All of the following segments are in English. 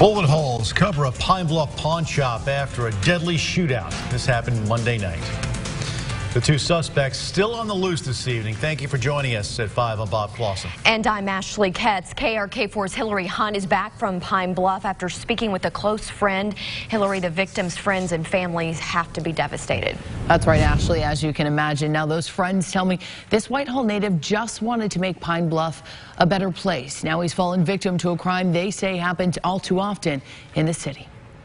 Bullet holes cover a Pine Bluff pawn shop after a deadly shootout. This happened Monday night. The two suspects still on the loose this evening. Thank you for joining us at 5. I'm Bob Clausen. And I'm Ashley Ketz. KRK4's Hillary Hunt is back from Pine Bluff after speaking with a close friend. Hillary, the victims' friends and families have to be devastated. That's right, Ashley, as you can imagine. Now, those friends tell me this Whitehall native just wanted to make Pine Bluff a better place. Now he's fallen victim to a crime they say happened all too often in the city.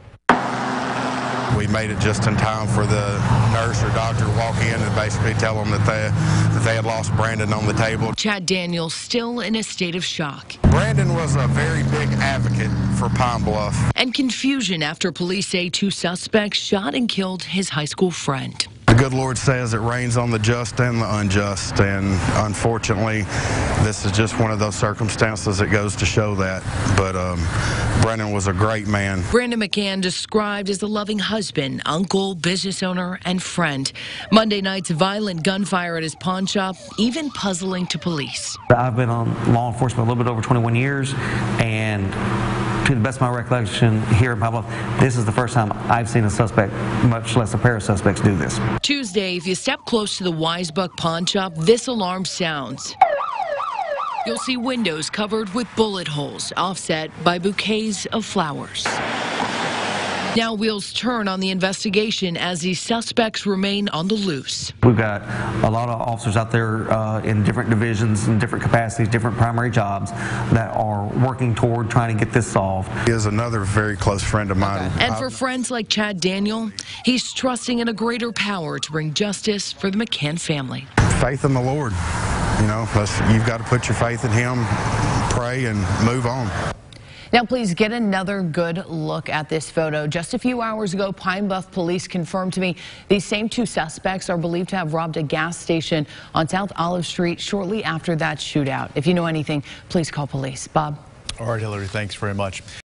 We made it just in time for the nurse or doctor to walk in and basically tell them that they had lost Brandon on the table. Chad Daniels still in a state of shock. Brandon was a very big advocate for Pine Bluff. And confusion after police say two suspects shot and killed his high school friend. The good Lord says it rains on the just and the unjust, and unfortunately, this is just one of those circumstances that goes to show that. But Brandon was a great man. Brandon McCann described as a loving husband, uncle, business owner, and friend. Monday night's violent gunfire at his pawn shop, even puzzling to police. I've been on law enforcement a little bit over 21 years, and to the best of my recollection here in Pine Bluff, this is the first time I've seen a suspect, much less a pair of suspects, do this. Tuesday, if you step close to the Wisebuck pawn shop, this alarm sounds. You'll see windows covered with bullet holes, offset by bouquets of flowers. Now wheels turn on the investigation as these suspects remain on the loose. We've got a lot of officers out there in different divisions, in different capacities, different primary jobs that are working toward trying to get this solved. He is another very close friend of mine. And for friends like Chad Daniel, he's trusting in a greater power to bring justice for the McCann family. Faith in the Lord. You know, you've got to put your faith in Him, pray, and move on. Now, please get another good look at this photo. Just a few hours ago, Pine Bluff police confirmed to me these same two suspects are believed to have robbed a gas station on South Olive Street shortly after that shootout. If you know anything, please call police. Bob. All right, Hillary, thanks very much.